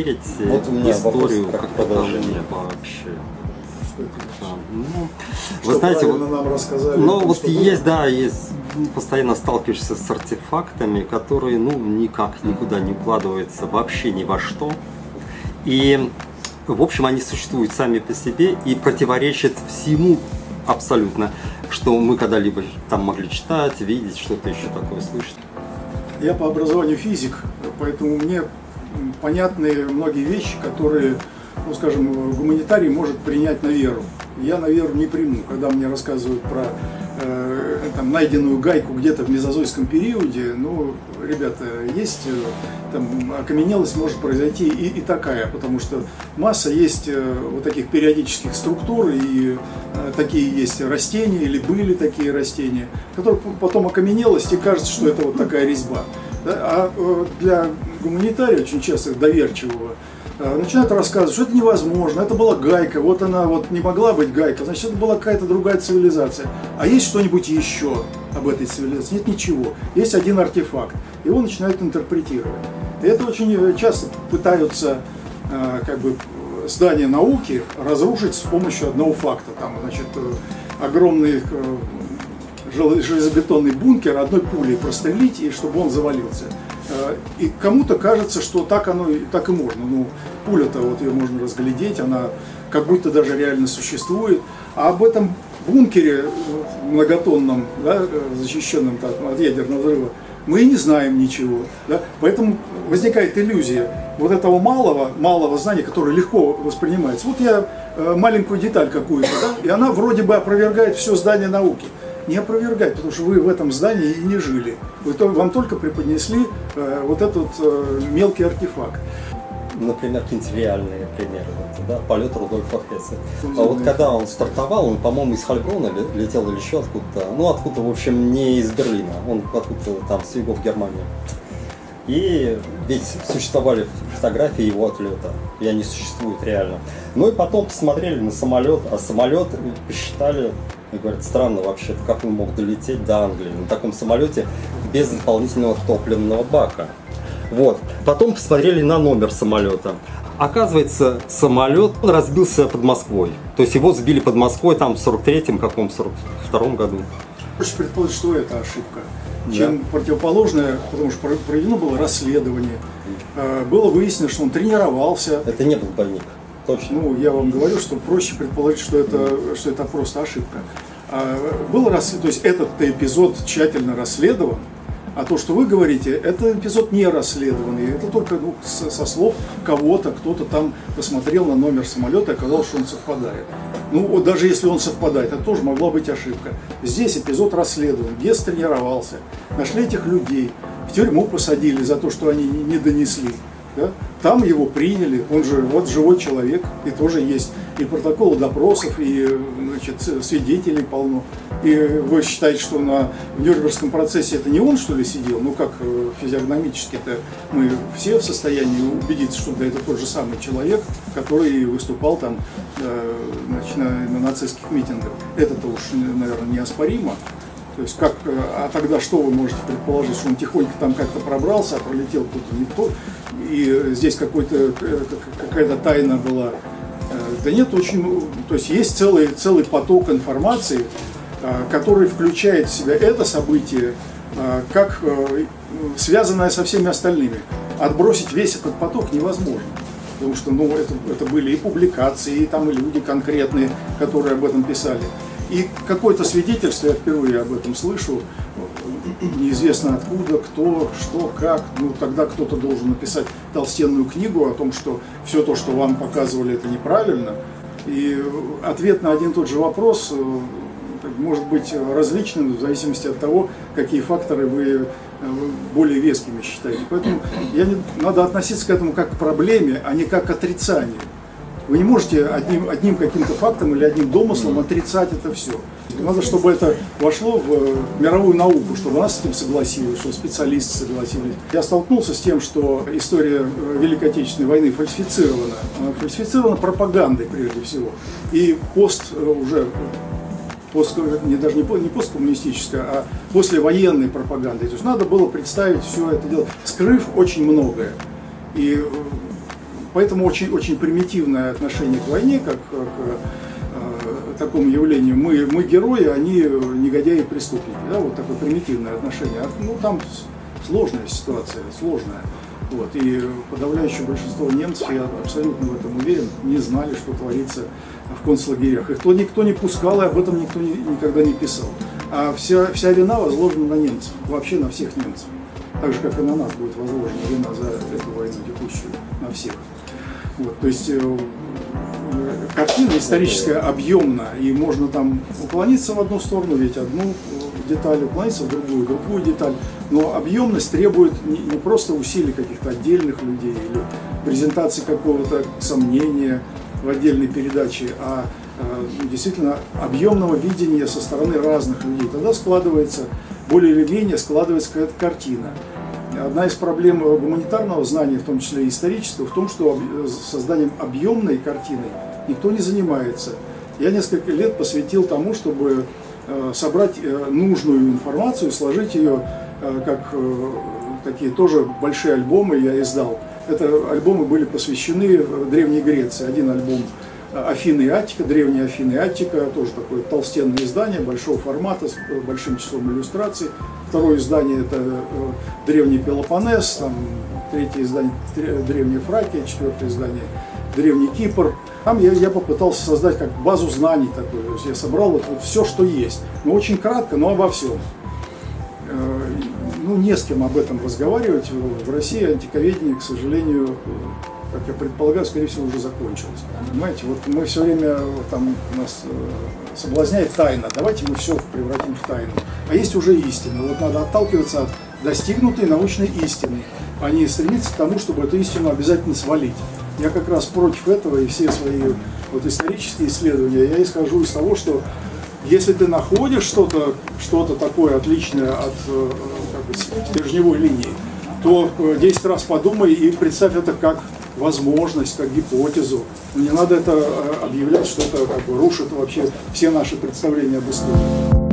верить вот в историю как продолжение вообще. Ну, вы знаете, нам рассказали, но вот есть, да, есть, постоянно сталкиваешься с артефактами, которые, ну, никак никуда не укладываются вообще ни во что. И, в общем, они существуют сами по себе и противоречат всему абсолютно, что мы когда-либо там могли читать, видеть, что-то еще такое слышать. Я по образованию физик, поэтому мне понятны многие вещи, которые, ну, скажем, гуманитарий может принять на веру. Я на веру не приму, когда мне рассказывают про там, найденную гайку где-то в мезозойском периоде. Ну, ребята, есть там, окаменелость может произойти и такая, потому что масса есть вот таких периодических структур, и такие есть растения, или были такие растения, которые потом окаменелость, и кажется, что это вот такая резьба. Да? А для гуманитария, очень часто доверчивого, начинают рассказывать, что это невозможно, это была гайка, вот она вот не могла быть гайка, значит, это была какая-то другая цивилизация. А есть что-нибудь еще об этой цивилизации? Нет ничего. Есть один артефакт. Его начинают интерпретировать. И это очень часто пытаются как бы здание науки разрушить с помощью одного факта. Там, значит, огромный железобетонный бункер одной пулей прострелить, и чтобы он завалился. И кому-то кажется, что так оно так и можно. Ну, пуля-то, вот ее можно разглядеть, она как будто даже реально существует. А об этом бункере многотонном, да, защищенном от ядерного взрыва, мы и не знаем ничего. Да? Поэтому возникает иллюзия вот этого малого знания, которое легко воспринимается. Вот я маленькую деталь какую-то, да, и она вроде бы опровергает все здание науки. Не опровергать, потому что вы в этом здании и не жили. Вам только преподнесли вот этот мелкий артефакт. Например, какие-нибудь реальные примеры. Да? Полет Рудольфа Хесса. А вот когда он стартовал, он, по-моему, из Хальброна летел или еще откуда-то. Ну, откуда-то, в общем, не из Берлина. Он откуда-то там, с югов Германии. И ведь существовали фотографии его отлета, и они существуют реально. Ну и потом посмотрели на самолет, а самолет посчитали, и говорят, странно вообще-то, как он мог долететь до Англии на таком самолете без дополнительного топливного бака. Вот. Потом посмотрели на номер самолета. Оказывается, самолет разбился под Москвой. То есть его сбили под Москвой там в 43-м, каком 42-м году. Проще предположить, что это ошибка, чем противоположное, потому что проведено было расследование. Было выяснено, что он тренировался. Это не был двойник. Точно. Ну, я вам говорю, что проще предположить, что это просто ошибка. То есть этот эпизод тщательно расследован, а то, что вы говорите, это эпизод не расследованный. Это только со слов кого-то, кто-то там посмотрел на номер самолета и оказалось, что он совпадает. Ну, вот даже если он совпадает, это тоже могла быть ошибка. Здесь эпизод расследован, Гесс тренировался, нашли этих людей, в тюрьму посадили за то, что они не донесли. Да? Там его приняли, он же вот живой человек, и тоже есть и протоколы допросов, и, значит, свидетелей полно. И вы считаете, что в Нюрнбергском процессе это не он, что ли, сидел? Ну как физиогномически-то мы все в состоянии убедиться, что да, это тот же самый человек, который выступал там значит, на нацистских митингах. Это-то уж, наверное, неоспоримо. То есть как, а тогда что вы можете предположить, что он тихонько там как-то пробрался, а пролетел кто-то не кто, и здесь какая-то тайна была. Да нет, то есть есть целый поток информации, который включает в себя это событие как связанное со всеми остальными. Отбросить весь этот поток невозможно. Потому что ну, это были и публикации, и там и люди конкретные, которые об этом писали. И какое-то свидетельство, я впервые об этом слышу, неизвестно откуда, кто, что, как. Ну, тогда кто-то должен написать толстенную книгу о том, что все то, что вам показывали, это неправильно. И ответ на один и тот же вопрос может быть различным в зависимости от того, какие факторы вы более вескими считаете. Поэтому надо относиться к этому как к проблеме, а не как к отрицанию. Вы не можете одним каким-то фактом или одним домыслом отрицать это все. Надо, чтобы это вошло в мировую науку, чтобы она с этим согласилась, чтобы специалисты согласились. Я столкнулся с тем, что история Великой Отечественной войны фальсифицирована. Она фальсифицирована пропагандой прежде всего. И даже не посткоммунистическая, а послевоенной пропагандой. То есть надо было представить все это дело, скрыв очень многое. И Поэтому очень, очень примитивное отношение к войне, как к такому явлению. Мы герои, они негодяи и преступники. Да? Вот такое примитивное отношение. Ну, там сложная ситуация, сложная. Вот. И подавляющее большинство немцев, я абсолютно в этом уверен, не знали, что творится в концлагерях. Их никто не пускал, и об этом никто никогда не писал. А вся вина возложена на немцев, вообще на всех немцев. Так же, как и на нас будет возложена вина за эту войну текущую, на всех. Вот. То есть картина историческая объемна, и можно там уклониться в одну сторону, ведь одну деталь, уклониться в другую деталь. Но объемность требует не просто усилий каких-то отдельных людей или презентации какого-то сомнения в отдельной передаче, а действительно объемного видения со стороны разных людей. Тогда складывается, более или менее складывается какая-то картина. Одна из проблем гуманитарного знания, в том числе и исторического, в том, что созданием объемной картины никто не занимается. Я несколько лет посвятил тому, чтобы собрать нужную информацию, сложить ее как такие тоже большие альбомы я издал. Это альбомы были посвящены Древней Греции. Один альбом Афины и Аттика, древние Афины и Аттика, тоже такое толстенное издание, большого формата, с большим числом иллюстраций. Второе издание это Древний Пелопоннес, там, третье издание Древняя Фракия, четвертое издание Древний Кипр. Там я попытался создать как базу знаний такую. То есть я собрал вот все, что есть. Но очень кратко, но обо всем. Ну, не с кем об этом разговаривать. В России антиковедение, к сожалению, как я предполагаю, скорее всего, уже закончилось. Понимаете, вот мы все время, там нас соблазняет тайна. Давайте мы все превратим в тайну. А есть уже истина. Вот надо отталкиваться от достигнутой научной истины, а не стремиться к тому, чтобы эту истину обязательно свалить. Я как раз против этого, и все свои вот исторические исследования, я исхожу из того, что если ты находишь что-то такое отличное от стержневой линии, то 10 раз подумай и представь это как возможность, как гипотезу. Не надо это объявлять, что это как бы рушит вообще все наши представления об истории.